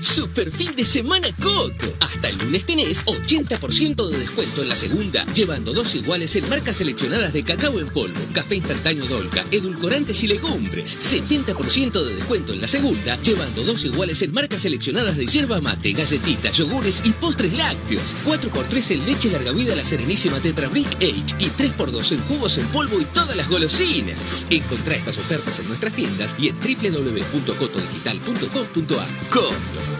Super fin de semana Coto. Hasta el lunes tenés 80% de descuento en la segunda, llevando 2 iguales en marcas seleccionadas de cacao en polvo, café instantáneo Dolca, edulcorantes y legumbres. 70% de descuento en la segunda, llevando 2 iguales en marcas seleccionadas de yerba mate, galletitas, yogures y postres lácteos. 4x3 en leche larga vida La Serenísima Tetra Brick Age y 3x2 en jugos en polvo y todas las golosinas. Encontrá estas ofertas en nuestras tiendas y en www.cotodigital.com.ar. Coto.